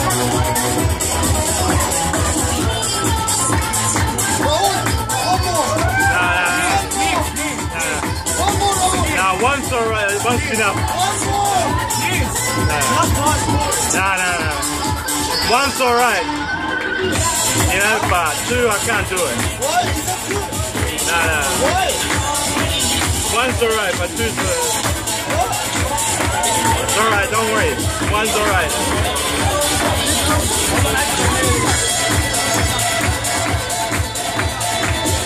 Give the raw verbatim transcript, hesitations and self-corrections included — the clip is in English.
One's alright, one's enough. One more! Yes! No, no, no. no. One's alright. You know, but two, I can't do it. What? Is that two? No, no. What? One's alright, but two's uh... What? It's alright, don't worry. One's alright.